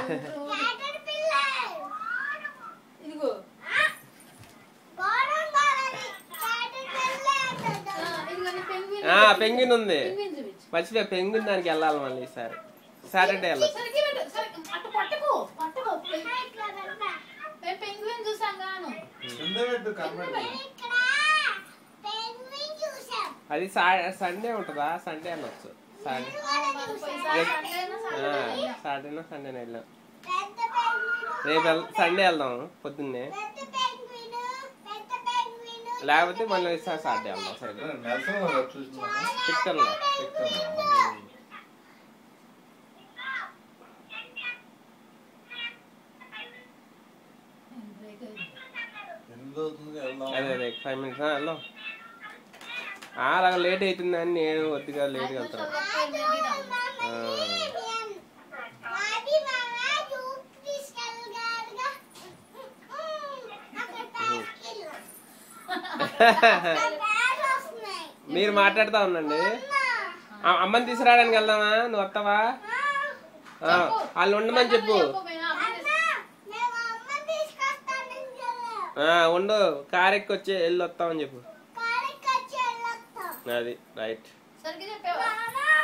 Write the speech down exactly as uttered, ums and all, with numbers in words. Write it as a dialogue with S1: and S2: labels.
S1: ఇదిగో
S2: పెంగ్విన్ ఉంది మర్చిపోయా పెంగ్విన్ దానికి వెళ్ళాలి మళ్ళీ ఈసారి సాటర్డే వెళ్ళాలి అది సండే ఉంటుందా సండే అనొచ్చు సాటర్డే సండేనే వెళ్ళాం రేపు సండే వెళ్దాం పొద్దున్నే లేకపోతే మళ్ళీ సాటర్డే వెళ్దాం సరే పిక్చర్లో అదే అదే ఫైవ్ మినిట్స్ వెళ్దాం అలాగ లేట్ అవుతుందని నేను కొద్దిగా లేట్గా వెళ్తాను మీరు మాట్లాడుతూ ఉండండి అమ్మని తీసుకురావడానికి వెళ్దామా నువ్వు వస్తావా వాళ్ళు ఉండమని చెప్పు ఉండు కార్ ఎక్కి వచ్చి వెళ్ళి వస్తామని చెప్పు అది రైట్